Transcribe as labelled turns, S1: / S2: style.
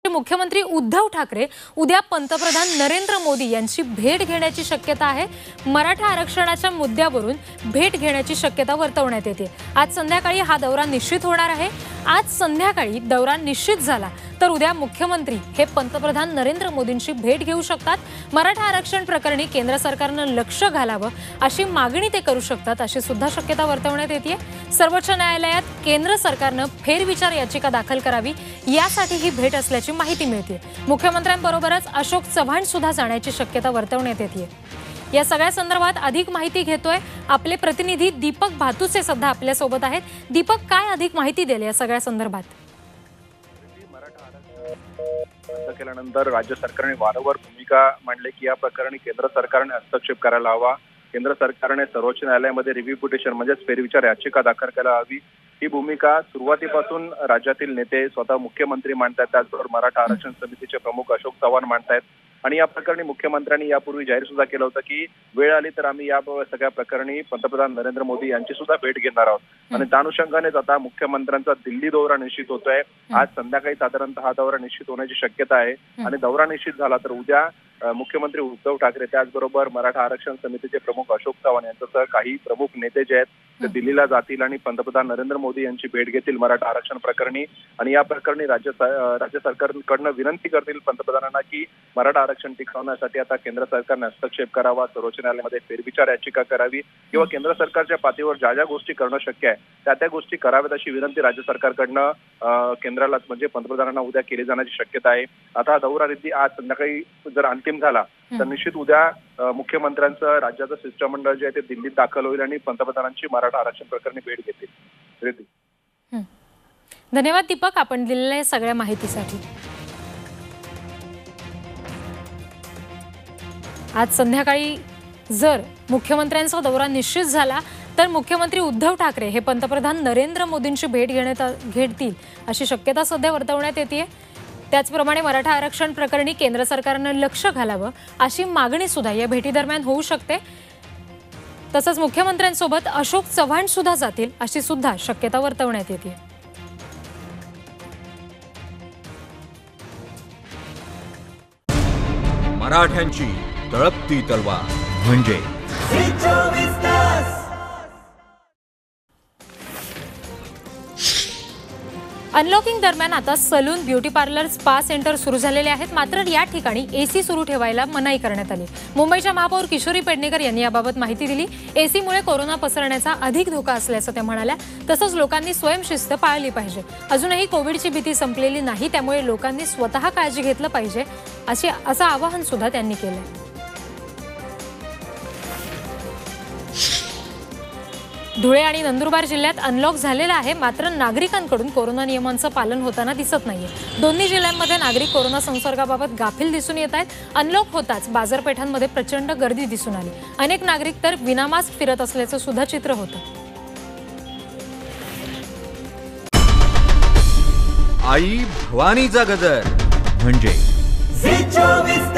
S1: मुख्यमंत्री उद्धव ठाकरे उद्या पंतप्रधान नरेंद्र मोदी यांची भेट घेण्याची शक्यता आहे। मराठा आरक्षणाच्या मुद्द्यावरून भेट घेण्याची शक्यता वर्तवण्यात येते। आज संध्याकाळी हा दौरा निश्चित होणार आहे। आज संध्याकाळी दौरा निश्चित झाला तर उद्या मुख्यमंत्री हे पंतप्रधान नरेंद्र मोदींची भेट घेऊ शकतात। मराठा आरक्षण प्रकरणी केंद्र सरकारने लक्ष घालावं अशी मागणी ते करू शकतात अशी सुद्धा शक्यता वर्तवण्यात येते। सर्वोच्च न्यायालयात केंद्र सरकारने फेरविचार याचिका दाखल करावी यासाठी ही भेट असल्याची माहिती मिळते। मुख्यमंत्र्यांबरोबरच अशोक चव्हाण सुद्धा जाण्याची शक्यता वर्तवण्यात येते। या सगळ्या संदर्भात अधिक माहिती घेतोय आपले प्रतिनिधी दीपक भातुसे सध्या आपल्या सोबत आहेत। दीपक, काय अधिक माहिती दिली या सगळ्या संदर्भात?
S2: रद्द केल्यानंतर राज्य सरकारने वारंवार भूमिका मांडली की या प्रकरणी केंद्र सरकारने हस्तक्षेप करायला हवा। केंद्र सरकारने सर्वोच्च न्यायालयामध्ये रिव्ह्यू पिटिशन म्हणजेच फेरविचार याचिका दाखल करायला हवी। ही भूमिका सुरुवातीपासून राज्यातील नेते स्वतः मुख्यमंत्री मांडतात, त्याचबरोबर मराठा आरक्षण समितीचे प्रमुख अशोक चव्हाण मांडतायत। आणि या प्रकरणी मुख्यमंत्र्यांनी यापूर्वी जाहीर सुद्धा केलं होतं की वेळ आली तर आम्ही या सगळ्या प्रकरणी पंतप्रधान नरेंद्र मोदी यांची सुद्धा भेट घेणार आहोत। आणि त्या अनुषंगानेच आता मुख्यमंत्र्यांचा दिल्ली दौरा निश्चित होतोय। आज संध्याकाळी साधारणतः हा दौरा निश्चित होण्याची शक्यता आहे। आणि दौरा निश्चित झाला तर उद्या मुख्यमंत्री उद्धव ठाकरे त्याचबरोबर मराठा आरक्षण समितीचे प्रमुख अशोक चव्हाण यांच्यासह काही प्रमुख नेते जे आहेत ते दिल्लीला जातील आणि पंतप्रधान नरेंद्र मोदी यांची भेट घेतील मराठा आरक्षण प्रकरणी। आणि या प्रकरणी राज्य सरकारकडनं विनंती करतील पंतप्रधानांना की मराठा आरक्षण टिकवण्यासाठी आता केंद्र सरकारने हस्तक्षेप करावा, सर्वोच्च न्यायालयामध्ये फेरविचार याचिका करावी किंवा केंद्र सरकारच्या पातळीवर ज्या ज्या गोष्टी करणं शक्य आहे त्या गोष्टी कराव्यात अशी विनंती राज्य सरकारकडनं केंद्राला म्हणजे पंतप्रधानांना उद्या केली जाण्याची शक्यता आहे। आता हा दौरा रिद्धी आज संध्याकाळी जर अंतिम झाला तर निश्चित उद्या मुख्यमंत्र्यांचं राज्याचं शिष्टमंडळ जे आहे ते दिल्लीत दाखल होईल आणि पंतप्रधानांची मराठा आरक्षण प्रकरणी भेट घेतील।
S1: धन्यवाद दीपक, आपण दिलेल्या सगळ्या माहितीसाठी। आज संध्याकाळी जर मुख्यमंत्र्यांचा दौरा निश्चित झाला तर मुख्यमंत्री उद्धव ठाकरे हे पंतप्रधान नरेंद्र मोदींची भेट घेतील अशी शक्यता सध्या वर्तवण्यात येते। त्याचप्रमाणे मराठा आरक्षण प्रकरणी केंद्र सरकारने लक्ष घालावं अशी मागणी सुद्धा या भेटीदरम्यान होऊ शकते। तसंच मुख्यमंत्र्यांसोबत अशोक चव्हाण सुद्धा जातील अशी सुद्धा शक्यता वर्तवण्यात येते।
S3: मराठ्यांची तळपती तलवार म्हणजे
S1: अनलॉकिंग दरम्यान आता salon, beauty parlour, spa centre सुरू झालेले आहेत। मात्र या ठिकाणी एसी सुरू ठेवायला मनाई करण्यात आली। मुंबईच्या महापौर किशोरी पेडणेकर यांनी याबाबत माहिती दिली। एसीमुळे कोरोना पसरण्याचा अधिक धोका असल्याचं त्या म्हणाल्या। तसंच लोकांनी स्वयंशिस्त पाळली पाहिजे। अजूनही कोविडची भीती संपलेली नाही, त्यामुळे लोकांनी स्वतः काळजी घेतलं पाहिजे असं आवाहन सुद्धा त्यांनी केलं। धुळे आणि नंदुरबार जिल्ह्यात अनलॉक झालेला आहे, मात्र नागरिकांकडून कोरोना नियमांचं पालन होताना दिसत नाहीये। दोन्ही जिल्ह्यांमध्ये नागरिक कोरोना संसर्गाबाबत गाफील दिसून येत आहेत। अनलॉक होताच बाजारपेठांमध्ये प्रचंड गर्दी दिसून आली। अनेक नागरिक तर विनामास्क फिरत असल्याचं सुद्धा चित्र होतं।
S3: आई भवानीचा गजर म्हणजे